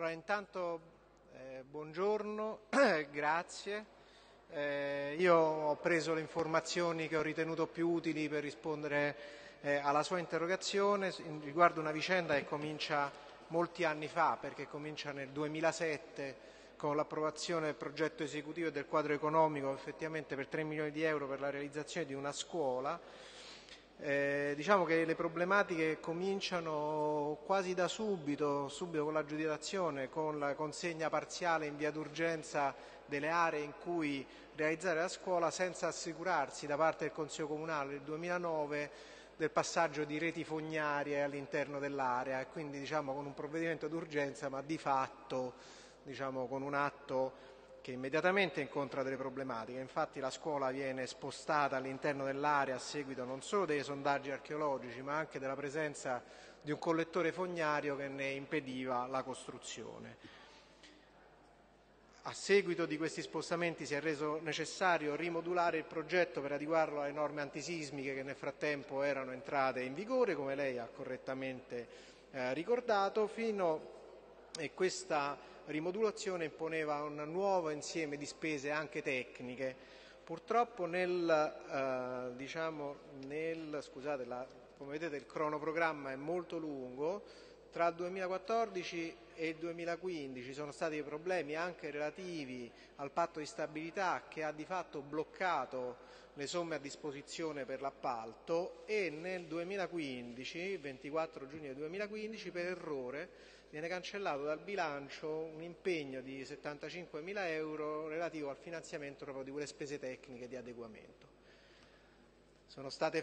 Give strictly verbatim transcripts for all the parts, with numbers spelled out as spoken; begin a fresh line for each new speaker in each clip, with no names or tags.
Allora, intanto eh, buongiorno, grazie. Eh, io ho preso le informazioni che ho ritenuto più utili per rispondere eh, alla sua interrogazione riguardo una vicenda che comincia molti anni fa, perché comincia nel duemilasette con l'approvazione del progetto esecutivo e del quadro economico effettivamente per tre milioni di euro per la realizzazione di una scuola. Eh, diciamo che le problematiche cominciano quasi da subito, subito con l'aggiudicazione, con la consegna parziale in via d'urgenza delle aree in cui realizzare la scuola, senza assicurarsi da parte del Consiglio Comunale nel duemilanove del passaggio di reti fognarie all'interno dell'area, e quindi diciamo con un provvedimento d'urgenza, ma di fatto diciamo con un atto che immediatamente incontra delle problematiche. Infatti la scuola viene spostata all'interno dell'area a seguito non solo dei sondaggi archeologici, ma anche della presenza di un collettore fognario che ne impediva la costruzione. A seguito di questi spostamenti si è reso necessario rimodulare il progetto per adeguarlo alle norme antisismiche che nel frattempo erano entrate in vigore, come lei ha correttamente eh, ricordato, fino e questa rimodulazione imponeva un nuovo insieme di spese anche tecniche. Purtroppo nel, eh, diciamo, nel scusate, la, come vedete il cronoprogramma è molto lungo. Tra il duemilaquattordici e il duemilaquindici sono stati dei problemi anche relativi al patto di stabilità che ha di fatto bloccato le somme a disposizione per l'appalto, e nel duemilaquindici, il ventiquattro giugno duemilaquindici, per errore viene cancellato dal bilancio un impegno di settantacinquemila euro relativo al finanziamento proprio di quelle spese tecniche di adeguamento. Sono state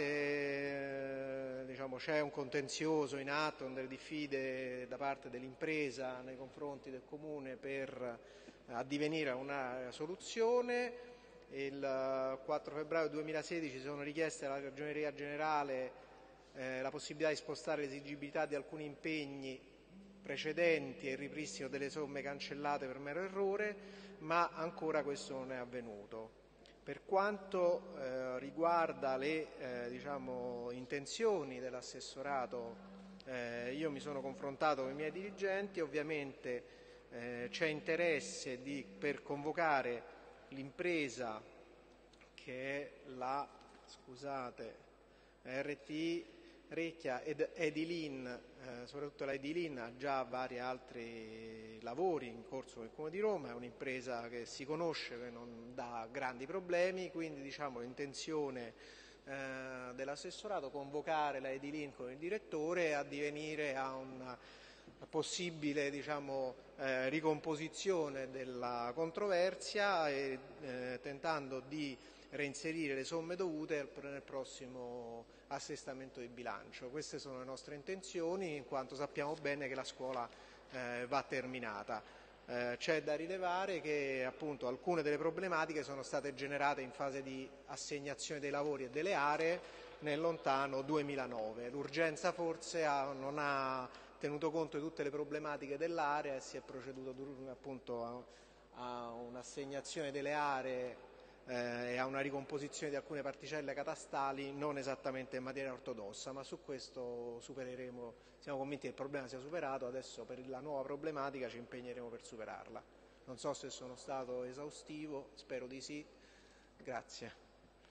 fatte, diciamo, c'è un contenzioso in atto, delle diffide da parte dell'impresa nei confronti del Comune per addivenire a una soluzione. Il quattro febbraio duemilasedici sono richieste alla Ragioneria Generale eh, la possibilità di spostare l'esigibilità di alcuni impegni precedenti e il ripristino delle somme cancellate per mero errore, ma ancora questo non è avvenuto. Per quanto eh, riguarda le eh, diciamo, intenzioni dell'assessorato, eh, io mi sono confrontato con i miei dirigenti, ovviamente eh, c'è interesse di, per convocare l'impresa che è la scusate, R T I Recchia ed Edilin, eh, soprattutto la Edilin ha già vari altri lavori in corso nel Comune di Roma, è un'impresa che si conosce, che non dà grandi problemi, quindi diciamo l'intenzione eh, dell'assessorato convocare la Edilin con il direttore e addivenire a una possibile diciamo, eh, ricomposizione della controversia e eh, tentando di reinserire le somme dovute nel prossimo assestamento di bilancio. Queste sono le nostre intenzioni, in quanto sappiamo bene che la scuola eh, va terminata. Eh, c'è da rilevare che appunto alcune delle problematiche sono state generate in fase di assegnazione dei lavori e delle aree nel lontano duemilanove. L'urgenza forse ha, non ha tenuto conto di tutte le problematiche dell'area e si è proceduto appunto a, a un'assegnazione delle aree eh, e a una ricomposizione di alcune particelle catastali non esattamente in maniera ortodossa, ma su questo supereremo, siamo convinti che il problema sia superato, adesso per la nuova problematica ci impegneremo per superarla. Non so se sono stato esaustivo, spero di sì. Grazie.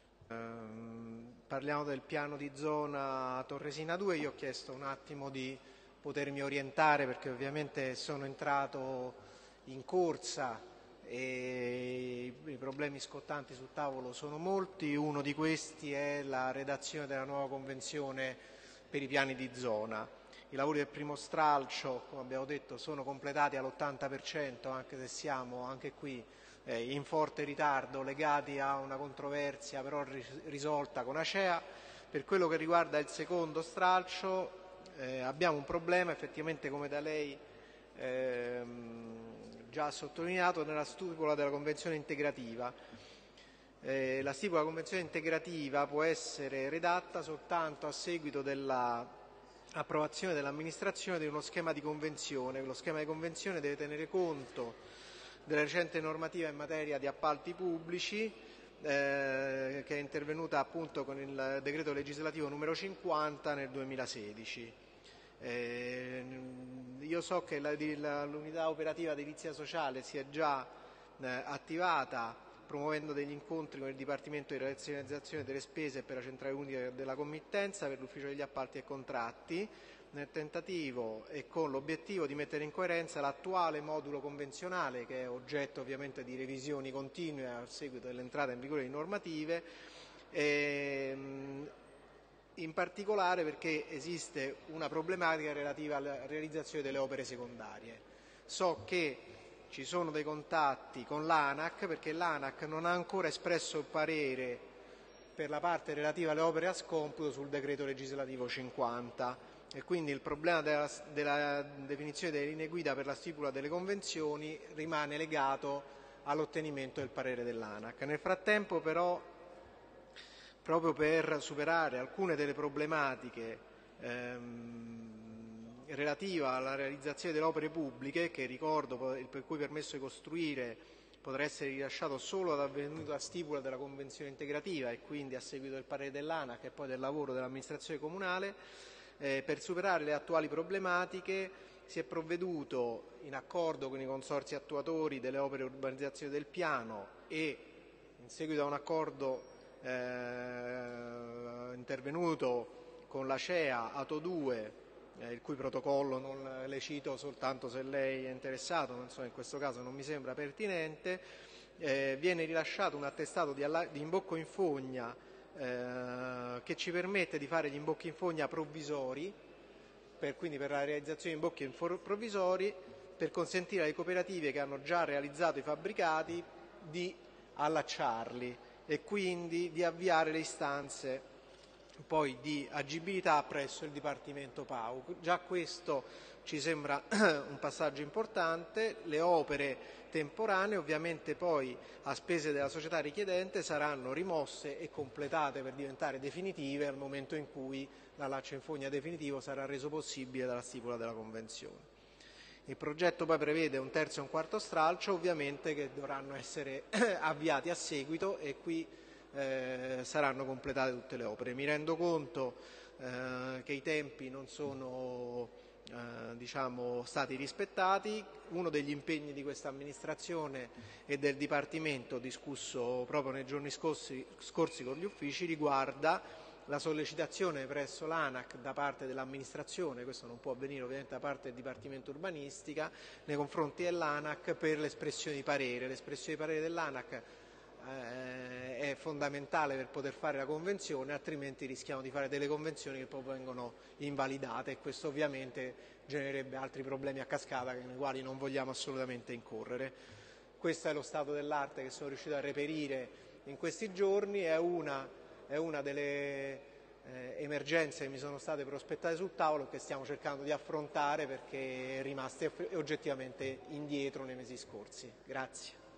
Ehm, parliamo del piano di zona Torresina due, io ho chiesto un attimo di potermi orientare perché ovviamente sono entrato in corsa e i problemi scottanti sul tavolo sono molti. Uno di questi è la redazione della nuova convenzione per i piani di zona. I lavori del primo stralcio, come abbiamo detto, sono completati all'ottanta per cento, anche se siamo anche qui eh, in forte ritardo legati a una controversia però risolta con Acea. Per quello che riguarda il secondo stralcio eh, abbiamo un problema, effettivamente come da lei ehm, già sottolineato, nella stipula della convenzione integrativa. Eh, la stipula della convenzione integrativa può essere redatta soltanto a seguito dell'approvazione dell'amministrazione di uno schema di convenzione. Lo schema di convenzione deve tenere conto della recente normativa in materia di appalti pubblici, eh, che è intervenuta appunto con il decreto legislativo numero cinquanta nel duemilasedici. Eh, io so che la, la, l'unità operativa edilizia sociale si è già eh, attivata promuovendo degli incontri con il Dipartimento di razionalizzazione delle spese per la centrale unica della committenza, per l'ufficio degli appalti e contratti, nel tentativo e con l'obiettivo di mettere in coerenza l'attuale modulo convenzionale, che è oggetto ovviamente di revisioni continue a seguito dell'entrata in vigore di normative, ehm, in particolare perché esiste una problematica relativa alla realizzazione delle opere secondarie. So che ci sono dei contatti con l'ANAC, perché l'ANAC non ha ancora espresso il parere per la parte relativa alle opere a scomputo sul decreto legislativo cinquanta, e quindi il problema della, della definizione delle linee guida per la stipula delle convenzioni rimane legato all'ottenimento del parere dell'ANAC. Nel frattempo però, proprio per superare alcune delle problematiche ehm, relative alla realizzazione delle opere pubbliche, che ricordo per cui il permesso di costruire potrà essere rilasciato solo ad avvenuta stipula della convenzione integrativa e quindi a seguito del parere dell'ANAC e poi del lavoro dell'amministrazione comunale, eh, per superare le attuali problematiche si è provveduto, in accordo con i consorzi attuatori delle opere di urbanizzazione del piano e in seguito a un accordo eh, intervenuto con la C E A Ato due, eh, il cui protocollo non le cito soltanto se lei è interessato, non so, in questo caso non mi sembra pertinente, eh, viene rilasciato un attestato di, alla- di imbocco in fogna eh, che ci permette di fare gli imbocchi in fogna provvisori, per, quindi per la realizzazione di imbocchi in for- provvisori, per consentire alle cooperative che hanno già realizzato i fabbricati di allacciarli e quindi di avviare le istanze poi di agibilità presso il Dipartimento P A U. Già questo ci sembra un passaggio importante. Le opere temporanee ovviamente poi a spese della società richiedente saranno rimosse e completate per diventare definitive al momento in cui l'allaccio in fogna definitivo sarà reso possibile dalla stipula della convenzione. Il progetto poi prevede un terzo e un quarto stralcio, ovviamente, che dovranno essere avviati a seguito e qui eh, saranno completate tutte le opere. Mi rendo conto eh, che i tempi non sono eh, diciamo, stati rispettati. Uno degli impegni di questa amministrazione e del Dipartimento, discusso proprio nei giorni scorsi, scorsi con gli uffici, riguarda la sollecitazione presso l'ANAC da parte dell'amministrazione, questo non può avvenire ovviamente da parte del Dipartimento Urbanistica, nei confronti dell'ANAC per l'espressione di parere. L'espressione di parere dell'ANAC eh, è fondamentale per poter fare la convenzione, altrimenti rischiamo di fare delle convenzioni che poi vengono invalidate e questo ovviamente genererebbe altri problemi a cascata nei quali non vogliamo assolutamente incorrere. Questo è lo stato dell'arte che sono riuscito a reperire in questi giorni, è una è una delle eh, emergenze che mi sono state prospettate sul tavolo e che stiamo cercando di affrontare perché è rimasta oggettivamente indietro nei mesi scorsi. Grazie.